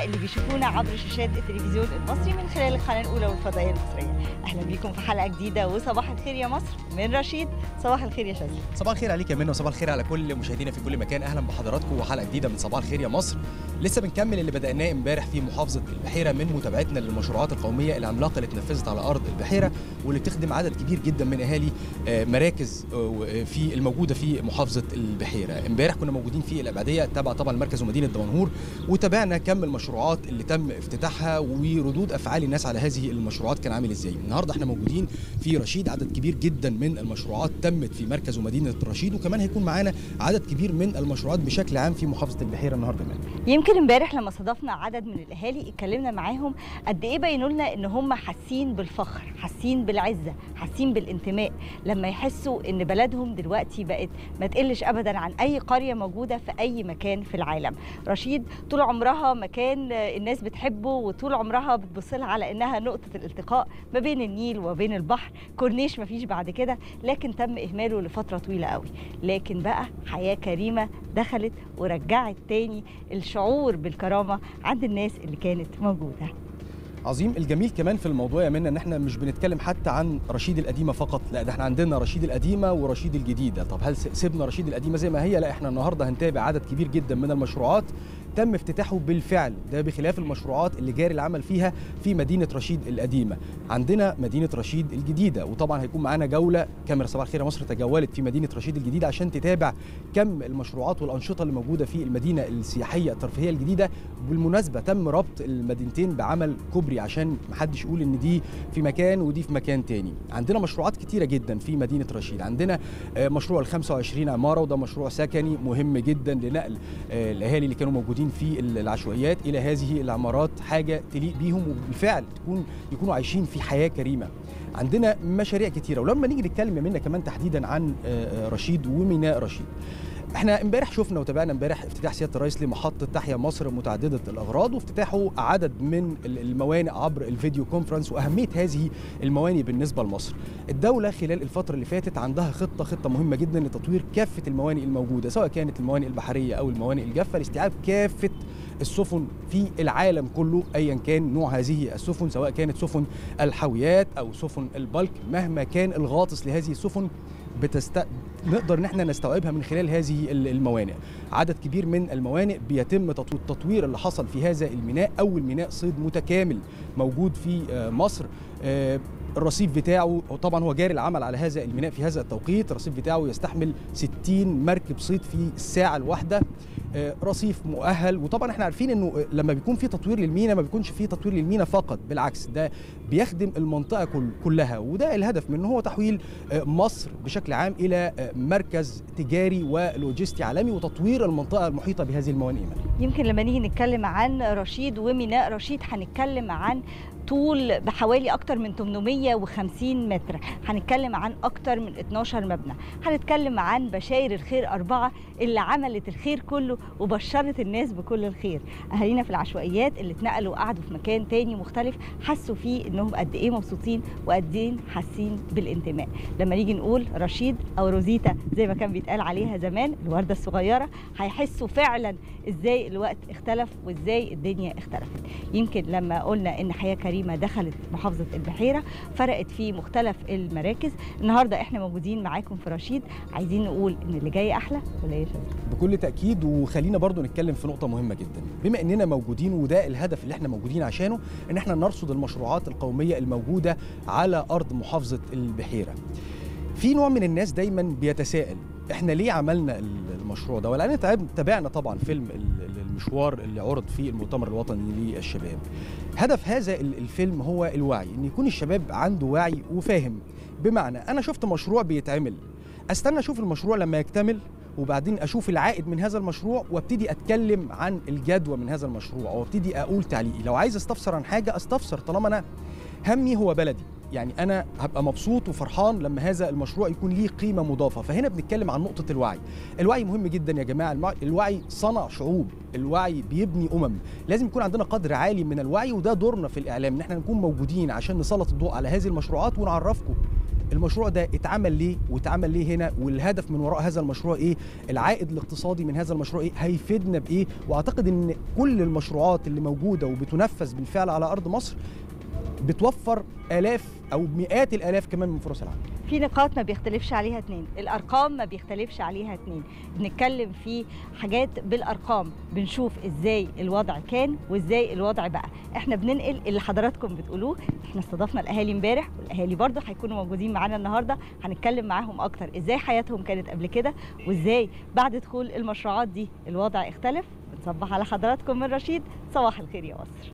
اللي بيشوفونا عبر شاشات التلفزيون المصري من خلال القناة الأولى والفضائية المصرية. أهلا بيكم في حلقة جديدة وصباح الخير يا مصر من رشيد. صباح الخير يا شاذلي. صباح الخير عليك يا منى وصباح الخير على كل مشاهدينا في كل مكان. أهلا بحضراتكم وحلقة جديدة من صباح الخير يا مصر. لسه بنكمل اللي بدأناه امبارح في محافظة البحيرة من متابعتنا للمشروعات القومية العملاقة اللي اتنفذت على أرض البحيرة واللي بتخدم عدد كبير جدا من أهالي مراكز في الموجودة في محافظة البحيرة. امبارح كنا موجودين في الأبعدية تبع طبعا مركز ومدينة دمنهور، وتابعنا كم المشروعات اللي تم افتتاحها وردود أفعال الناس على هذه المشروعات كان عامل ازاي. النهارده احنا موجودين في رشيد، عدد كبير جدا من المشروعات تمت في مركز ومدينة رشيد، وكمان هيكون معانا عدد كبير من المشروعات بشكل عام في محافظة البحيرة النهارده. يمكن امبارح لما استضفنا عدد من الاهالي اتكلمنا معاهم قد ايه بينوا لنا ان هم حاسين بالفخر، حاسين بالعزه، حاسين بالانتماء لما يحسوا ان بلدهم دلوقتي بقت ما تقلش ابدا عن اي قريه موجوده في اي مكان في العالم. رشيد طول عمرها مكان الناس بتحبه، وطول عمرها بتبص لها على انها نقطه الالتقاء ما بين النيل وبين البحر، كورنيش ما فيش بعد كده، لكن تم اهماله لفتره طويله قوي. لكن بقى حياه كريمه دخلت ورجعت تاني الشعور بالكرامه عند الناس اللي كانت موجوده. عظيم. الجميل كمان في الموضوع يا منى ان احنا مش بنتكلم حتى عن رشيد القديمه فقط، لا ده احنا عندنا رشيد القديمه ورشيد الجديده. طب هل سيبنا رشيد القديمه زي ما هي؟ لا، احنا النهارده هنتابع عدد كبير جدا من المشروعات تم افتتاحه بالفعل، ده بخلاف المشروعات اللي جاري العمل فيها في مدينه رشيد القديمه. عندنا مدينه رشيد الجديده، وطبعا هيكون معانا جوله كاميرا صباح الخير يا مصر تجولت في مدينه رشيد الجديده عشان تتابع كم المشروعات والانشطه اللي موجوده في المدينه السياحيه الترفيهيه الجديده. بالمناسبه تم ربط المدينتين بعمل كوبري عشان محدش يقول ان دي في مكان ودي في مكان تاني. عندنا مشروعات كتيره جدا في مدينه رشيد. عندنا مشروع ال 25 عماره، وده مشروع سكني مهم جدا لنقل الاهالي اللي كانوا موجودين في العشوائيات الى هذه العمارات، حاجه تليق بيهم وبالفعل يكونوا عايشين في حياه كريمه. عندنا مشاريع كتيره. ولما نيجي نتكلم منا كمان تحديدا عن رشيد وميناء رشيد، احنا امبارح شفنا وتابعنا امبارح افتتاح سياده الرئيس لمحطه تحيا مصر متعدده الاغراض، وافتتاحه عدد من الموانئ عبر الفيديو كونفرنس، واهميه هذه الموانئ بالنسبه لمصر. الدوله خلال الفتره اللي فاتت عندها خطه مهمه جدا لتطوير كافه الموانئ الموجوده، سواء كانت الموانئ البحريه او الموانئ الجافه، لاستيعاب كافه السفن في العالم كله ايا كان نوع هذه السفن، سواء كانت سفن الحاويات او سفن البلك، مهما كان الغاطس لهذه السفن نقدر ان احنا نستوعبها من خلال هذه الموانئ. عدد كبير من الموانئ بيتم التطوير اللي حصل في هذا الميناء، اول ميناء صيد متكامل موجود في مصر. الرصيف بتاعه طبعا هو جاري العمل على هذا الميناء في هذا التوقيت، الرصيف بتاعه يستحمل 60 مركب صيد في الساعه الواحده، رصيف مؤهل. وطبعا احنا عارفين انه لما بيكون في تطوير للميناء ما بيكونش في تطوير للميناء فقط، بالعكس ده بيخدم المنطقه كلها، وده الهدف منه هو تحويل مصر بشكل عام الى مركز تجاري ولوجستي عالمي، وتطوير المنطقه المحيطه بهذه الموانئ. يمكن لما نيجي نتكلم عن رشيد وميناء رشيد هنتكلم عن طول بحوالي أكتر من 850 متر، هنتكلم عن أكتر من 12 مبنى، هنتكلم عن بشاير الخير 4 اللي عملت الخير كله وبشرت الناس بكل الخير. أهالينا في العشوائيات اللي اتنقلوا وقعدوا في مكان تاني مختلف حسوا فيه إنهم قد إيه مبسوطين وقد إيه حاسين بالانتماء. لما نيجي نقول رشيد أو روزيتا زي ما كان بيتقال عليها زمان، الوردة الصغيرة، هيحسوا فعلا إزاي الوقت اختلف وإزاي الدنيا اختلفت. يمكن لما قلنا إن حياة كريمة دخلت محافظة البحيرة فرقت في مختلف المراكز. النهاردة احنا موجودين معاكم في رشيد، عايزين نقول ان اللي جاي احلى ولا ايه؟ بكل تأكيد. وخلينا برضو نتكلم في نقطة مهمة جدا، بما اننا موجودين وده الهدف اللي احنا موجودين عشانه، ان احنا نرصد المشروعات القومية الموجودة على ارض محافظة البحيرة. في نوع من الناس دايما بيتساءل احنا ليه عملنا المشروع ده؟ ولأن تابعنا طبعا فيلم المشوار اللي عرض في المؤتمر الوطني للشباب. هدف هذا الفيلم هو الوعي، ان يكون الشباب عنده وعي وفاهم. بمعنى انا شفت مشروع بيتعمل، استنى اشوف المشروع لما يكتمل وبعدين اشوف العائد من هذا المشروع وابتدي اتكلم عن الجدوى من هذا المشروع، وابتدي اقول تعليقي. لو عايز استفسر عن حاجه استفسر، طالما انا همي هو بلدي، يعني أنا هبقى مبسوط وفرحان لما هذا المشروع يكون ليه قيمة مضافة. فهنا بنتكلم عن نقطة الوعي. الوعي مهم جدا يا جماعة، الوعي صنع شعوب، الوعي بيبني لازم يكون عندنا قدر عالي من الوعي، وده دورنا في الإعلام، إن احنا نكون موجودين عشان نسلط الضوء على هذه المشروعات ونعرفكم المشروع ده اتعمل ليه واتعمل ليه هنا، والهدف من وراء هذا المشروع ايه، العائد الاقتصادي من هذا المشروع ايه، هيفيدنا بايه. واعتقد ان كل المشروعات اللي موجوده وبتنفذ بالفعل على ارض مصر بتوفر آلاف أو مئات الآلاف كمان من فرص العمل. في نقاط ما بيختلفش عليها اتنين، الأرقام ما بيختلفش عليها اتنين، بنتكلم في حاجات بالأرقام، بنشوف إزاي الوضع كان وإزاي الوضع بقى. إحنا بننقل اللي حضراتكم بتقولوه. إحنا استضفنا الأهالي امبارح، والأهالي برضه هيكونوا موجودين معانا النهاردة، هنتكلم معاهم أكتر إزاي حياتهم كانت قبل كده وإزاي بعد دخول المشروعات دي الوضع اختلف. بنصبح على حضراتكم من رشيد، صباح الخير يا مصر.